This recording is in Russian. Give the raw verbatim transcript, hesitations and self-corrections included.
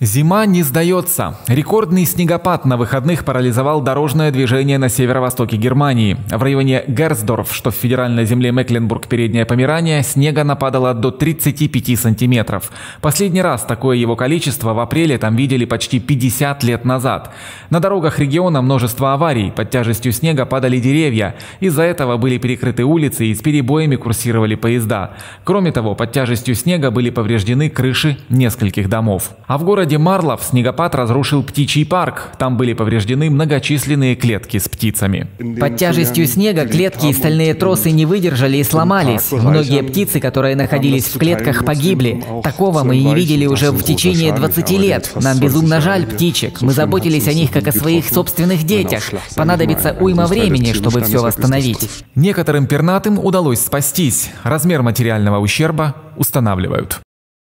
Зима не сдается. Рекордный снегопад на выходных парализовал дорожное движение на северо-востоке Германии. В районе Герсдорф, что в федеральной земле Мекленбург-Переднее Померания, снега нападало до тридцати пяти сантиметров. Последний раз такое его количество в апреле там видели почти пятьдесят лет назад. На дорогах региона множество аварий. Под тяжестью снега падали деревья. Из-за этого были перекрыты улицы и с перебоями курсировали поезда. Кроме того, под тяжестью снега были повреждены крыши нескольких домов. А в городе Марлов снегопад разрушил птичий парк. Там были повреждены многочисленные клетки с птицами. Под тяжестью снега клетки и стальные тросы не выдержали и сломались. Многие птицы, которые находились в клетках, погибли. Такого мы и не видели уже в течение двадцати лет. Нам безумно жаль птичек. Мы заботились о них как о своих собственных детях. Понадобится уйма времени, чтобы все восстановить. Некоторым пернатым удалось спастись. Размер материального ущерба устанавливают.